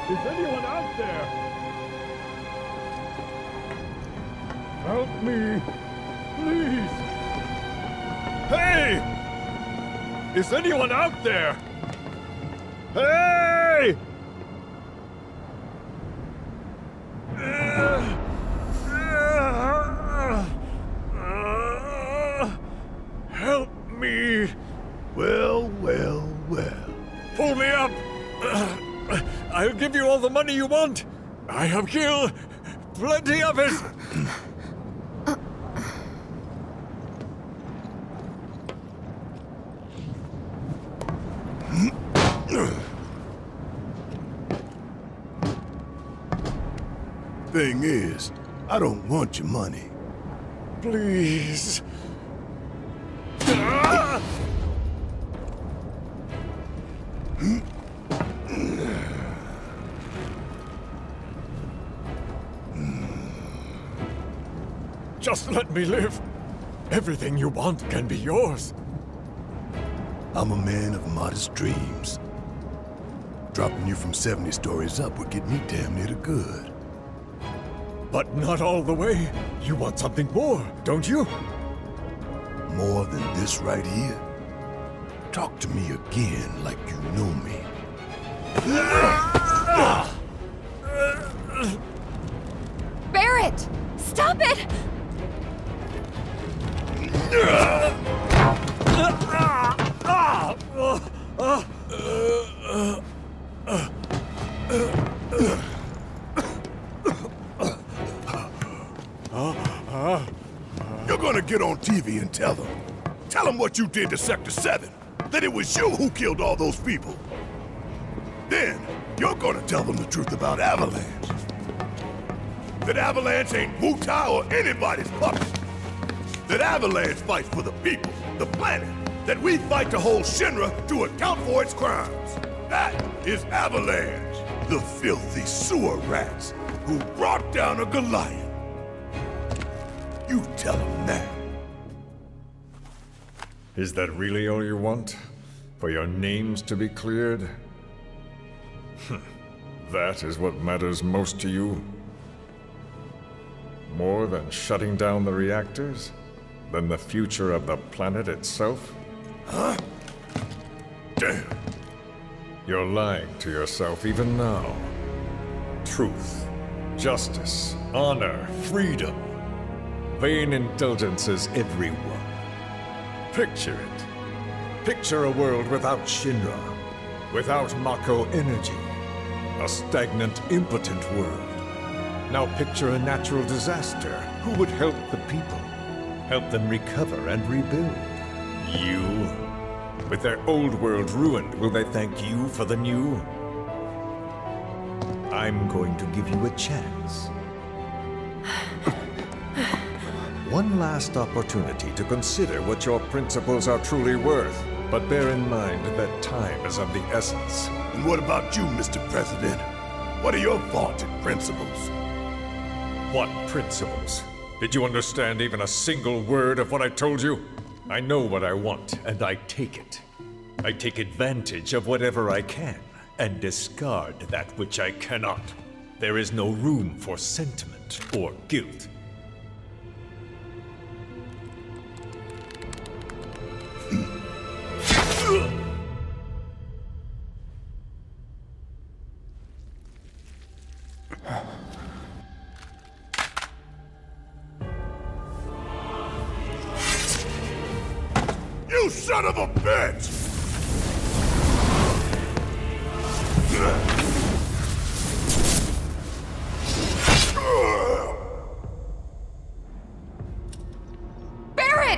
Is anyone out there? Help me, please. Hey! Is anyone out there? Hey! Help me. Well, well, well. Pull me up. I'll give you all the money you want. I have killed plenty of it. Thing is, I don't want your money. Please. Just let me live. Everything you want can be yours. I'm a man of modest dreams. Dropping you from 70 stories up would get me damn near to good. But not all the way. You want something more, don't you? More than this right here? Talk to me again like you know me. Barrett! Stop it! You're gonna get on TV and tell them. Tell them what you did to Sector 7. That it was you who killed all those people. Then, you're gonna tell them the truth about Avalanche. That Avalanche ain't Wu Tao or anybody's puppet. That Avalanche fights for the people, the planet. That we fight to hold Shinra to account for its crimes. That is Avalanche, the filthy sewer rats who brought down a Goliath. You tell them that. Is that really all you want? For your names to be cleared? That is what matters most to you? More than shutting down the reactors? Than the future of the planet itself? Huh? Damn. You're lying to yourself even now. Truth, justice, honor, freedom. Vain indulgences everyone. Picture it. Picture a world without Shinra, without Mako energy. A stagnant, impotent world. Now picture a natural disaster. Who would help the people? Help them recover and rebuild? You? With their old world ruined, will they thank you for the new? I'm going to give you a chance. One last opportunity to consider what your principles are truly worth. But bear in mind that time is of the essence. And what about you, Mr. President? What are your vaunted principles? What principles? Did you understand even a single word of what I told you? I know what I want, and I take it. I take advantage of whatever I can, and discard that which I cannot. There is no room for sentiment or guilt. You son of a bitch! Barrett!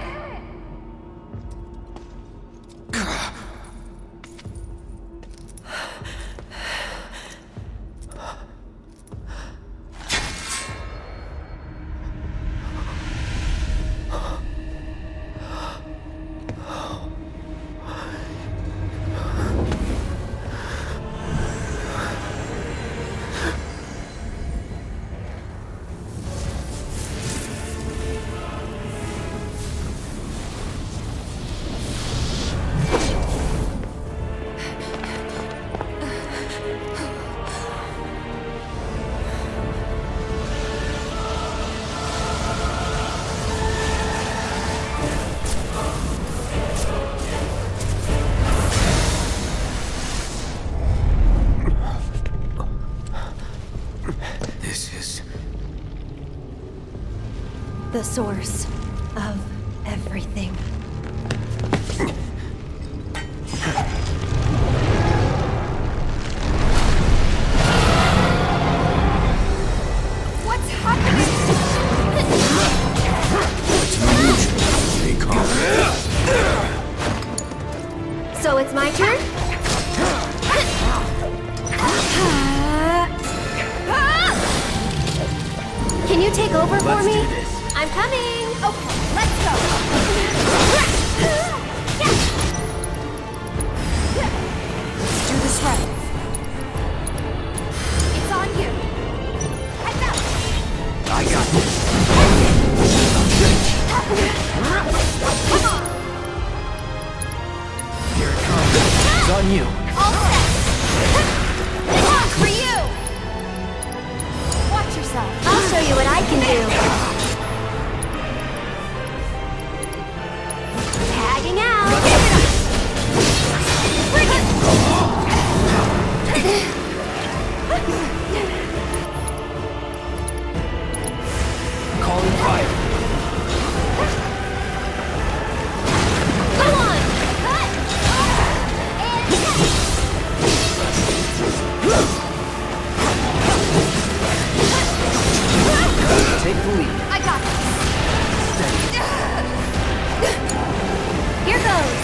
The source of everything. What's happening? Stay calm. So it's my turn? Can you take over for me? Let's do this. I'm coming! Okay, let's go. Let's do this right. It's on you. Heads out. I got this. Come on. Here it comes. It's on you. All set. This one's for you. Watch yourself. I'll show you what I can do. Tagging out. Bring it. Calling fire. Go on. Cut. And Take the lead. I got this. Steady. Here goes.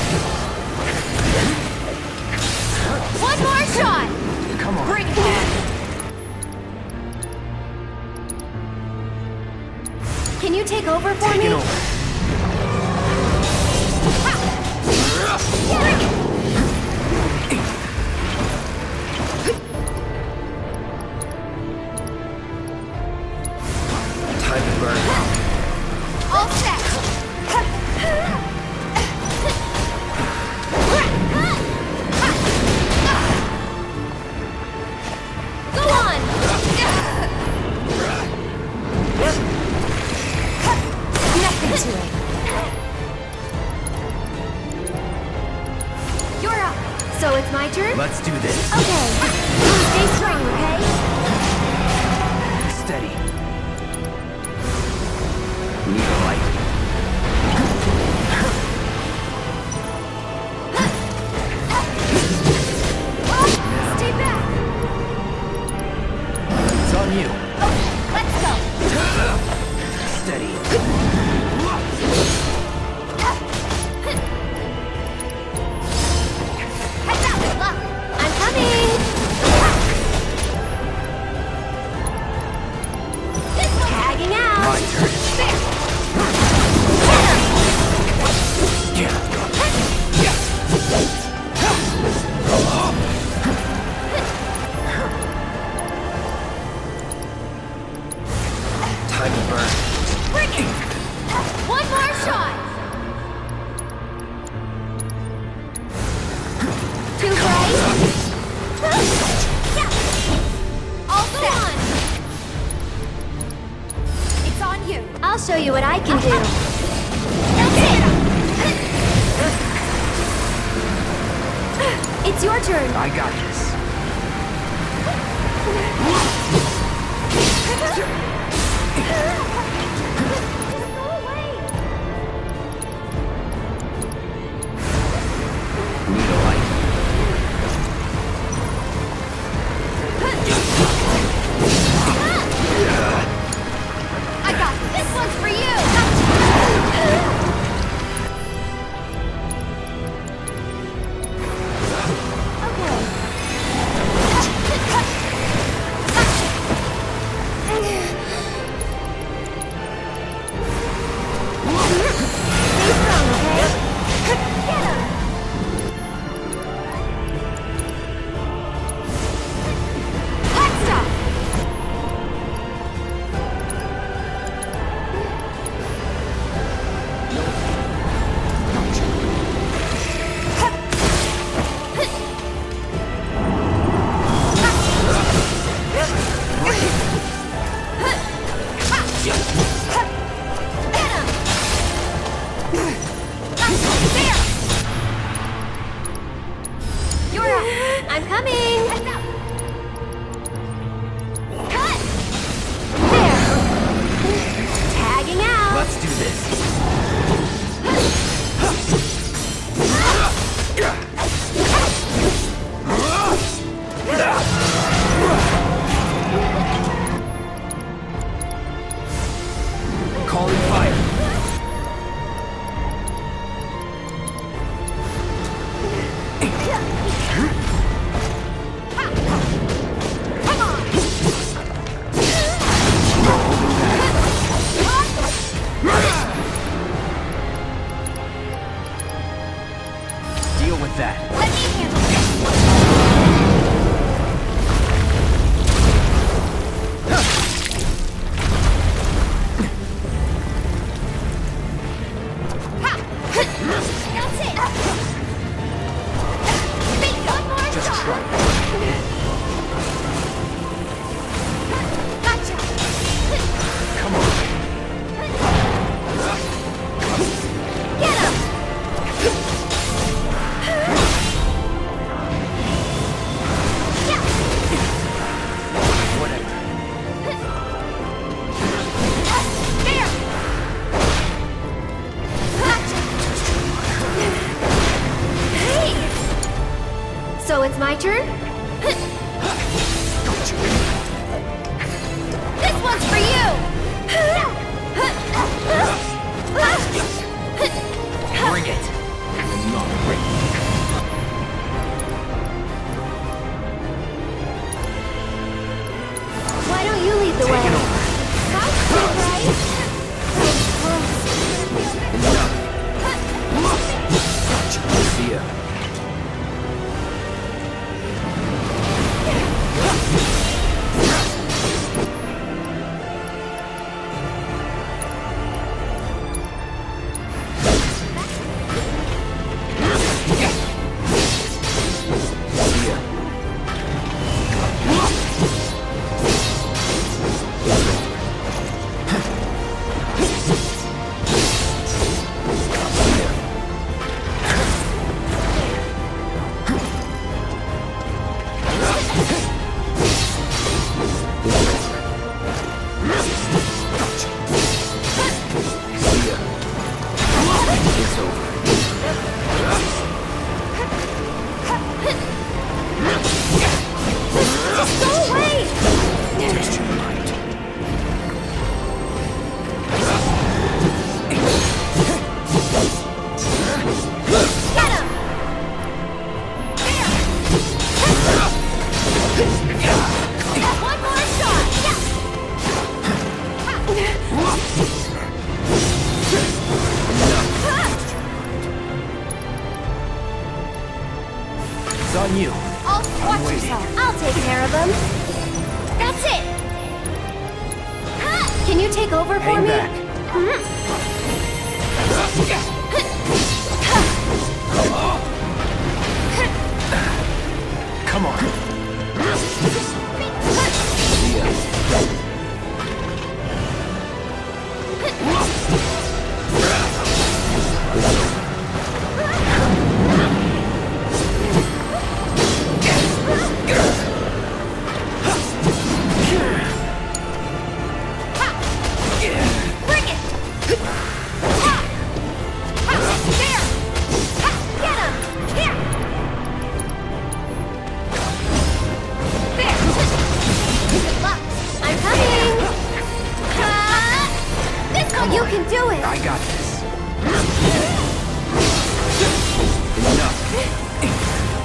One more shot. Come on. Bring it on. Can you take over for Taking me? over. Bring it. Time to burn. All set. Go on. Nothing to it. You're up. So it's my turn? Let's do this. Okay. Stay strong, okay? Steady. Need a light. Stay back. It's on you. Okay, let's go. Steady. Heads out with luck. I'm coming! This one's Tagging out! My turn. fair. Time to burn. Bring it. One more shot. Too bright? All set. It's on you. I'll show you what I can do. That's it. It's your turn. I got this. Go away. Need a light. I got this. This one's for you. Okay. One more shot! Yeah! It's on you. Watch yourself. I'll take care of them. That's it! Can you take over for Hang me? back. Come on. See ya. Bring it! Ha! Ha! There! Ha! Get him! Here! There! Good luck! I'm coming. This one! You can do it. I got this. Enough.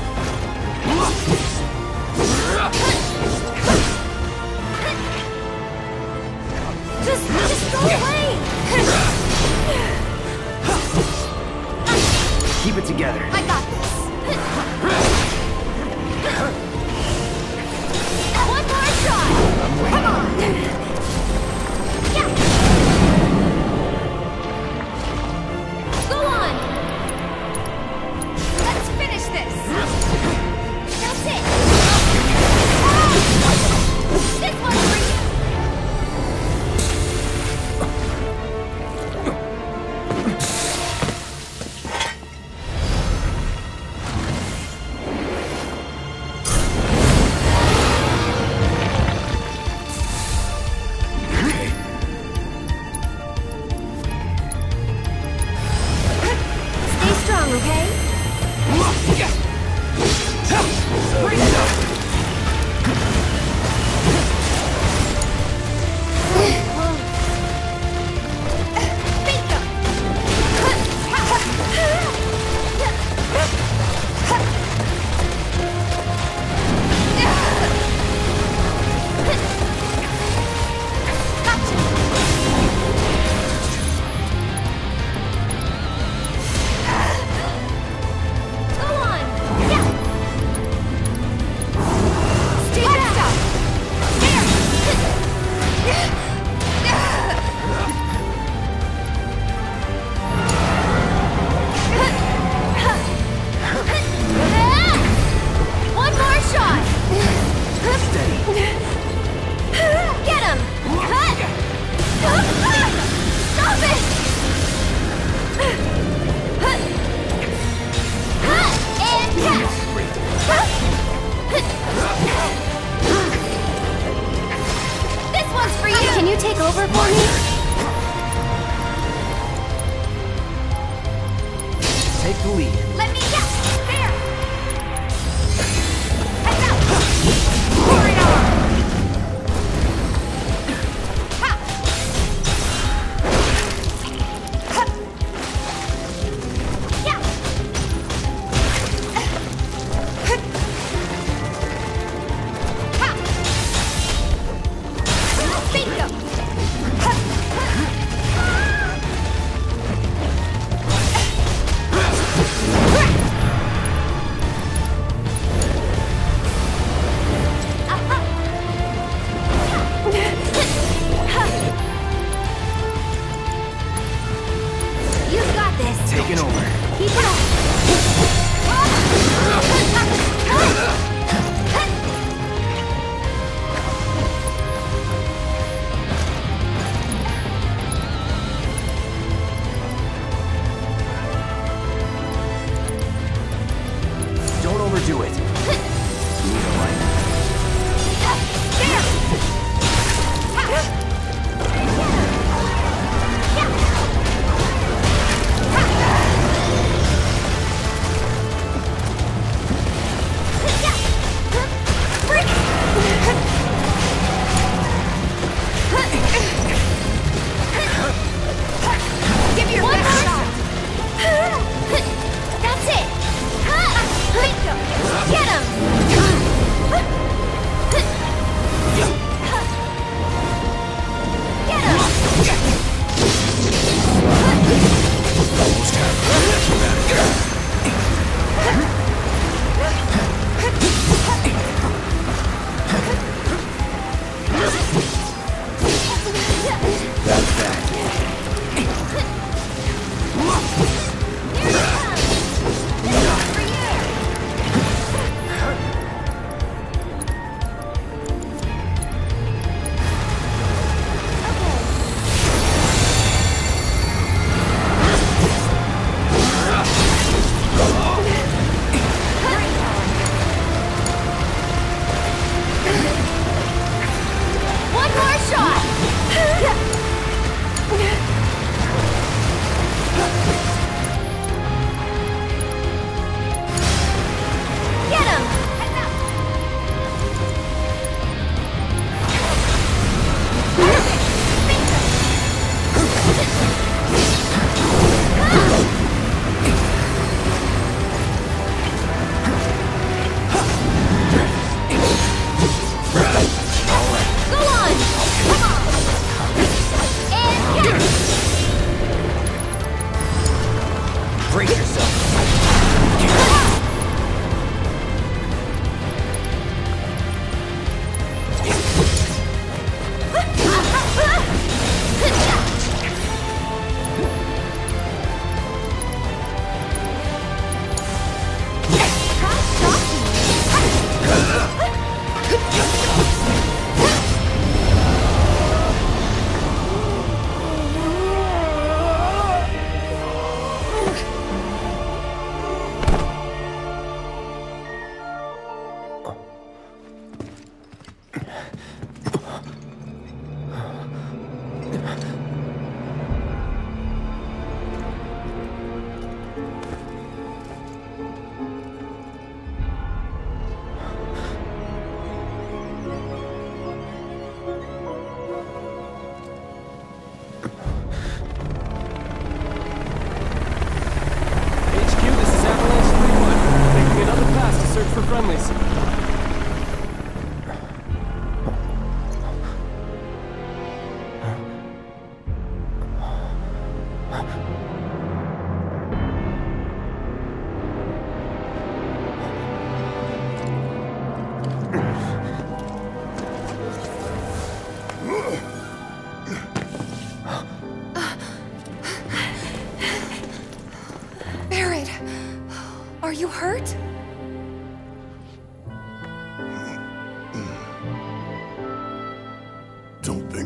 Just go away! Keep it together. I got this! One more shot! Come on! Yeah! Go on! Let's finish this! That's it! This one's for you! Stay strong, okay? Bingo! Go on! Yeah! Stay back! One more shot! Steady. Get him! Stop it! And catch! This one's for you! Can you take over for me? Take the lead. Let me get there! Heads up! Forward arm! Ha! Ha! Yeah! Ha! Bingo! Ha!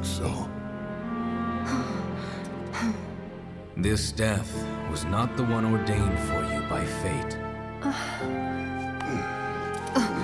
think so. This death was not the one ordained for you by fate.